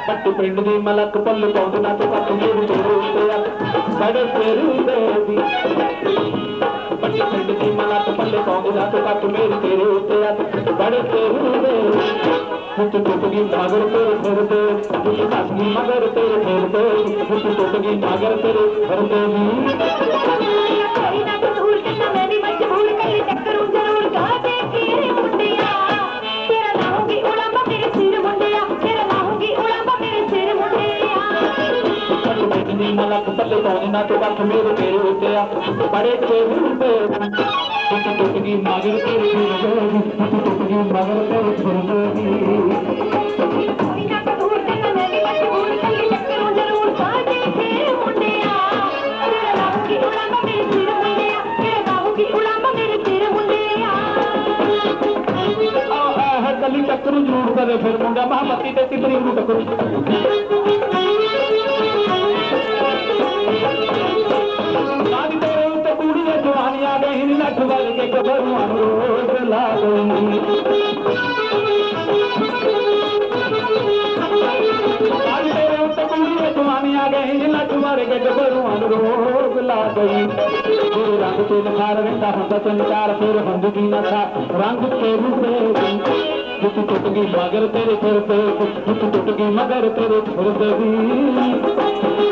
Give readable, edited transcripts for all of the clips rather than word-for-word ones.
पट्टी पिंड दी मलक पल्ल पाउंद ना तो कट मेरे तेरे उत्ते बड़े तेरे देवी पट्टी पिंड दी मलक पल्ल पाउंद ना तो कट मेरे तेरे उत्ते बड़े तेरे देवी हुत टुटगी मगर तेरे फिर दे हुत कसगी मगर तेरे फिर दे हुत टुटगी मगर तेरे फिर दे कोई ना कसूर करना मैं भी मजबूर कर चक्कर जरूर गा दे तेरे मुंडिया तेरा लाऊंगी उड़ामा तेरे सिर मुंडिया तेरा लाऊंगी उड़ामा तेरे सिर मुंडिया पट बैठनी मलक पल्ले पाउंद ना तो कट मेरे तेरे उत्ते बड़े तेरे दे हुत टुटगी मगर तेरे फिर दे हुत टुटगी मगर तेरे फिर दे कोई ना कसूर करना मैं भी मजबूर कर चक्कर जरूर गा दे तेरे मुंडिया तेरा लाऊंगी उड़ामा तेरे सिर मुंडिया तेरा लाऊंगी उड़ामा तेरे सिर मुंडिया हर गली टक्कर जरूर करे फिर मुंडा महामती ते तितरी नूं टक्कर साडी तेरे उत्ते कूड़ी दे जवानी आ गई नी नठ वल के गबरूआं नूं रोक ला गई साडी तेरे उत्ते कूड़ी दे जवानी आ गई नी नठ वल के गबरूआं नूं रोक ला गई तेरे रंग ते निखार रहिंदा हुंदा चमकार फिर हुंदी ना था रंग तेरू दे हुत टुटगी मगर तेरे फिर दे हुत टुटगी मगर तेरे फिर दे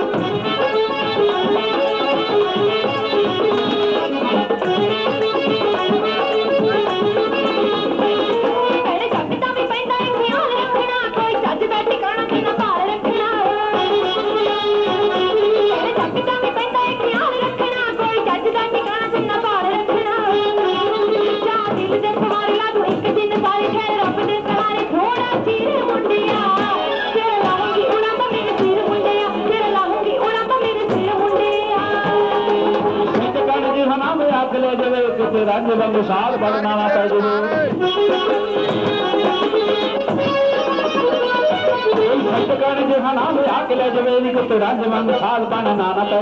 रंग बंग साल बनना पै सटकण जहाना में आके ले जावे नी कुछ रंग बंग साल बनना पै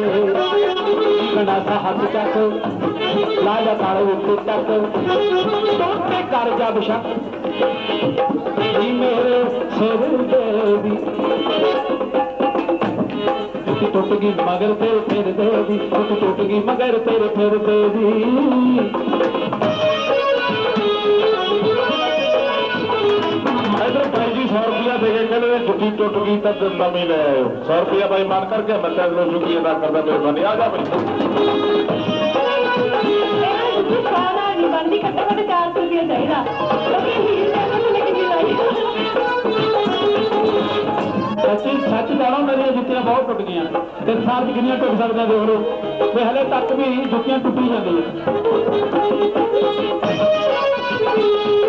सा हाथ चक लाया काले उत्ते तक तोते कर जब शक मेरे सिर देवी टुटगी मगर तेरे फिर देवी टुटगी मगर तेरे फिर देवी इधर भाई जी 100 रुपया दे के कहते जुटी टुट गई तब नवी ले आयो 100 रुपया भाई मान करके मैं तेरे जुटी अदा करता मेहरबानी आ जा भाई सच जानो मेरी जुतियां बहुत टुट गई 3 साल की किनियां टुट सकते देख लो हले तक भी जुतियां टुटी जाती है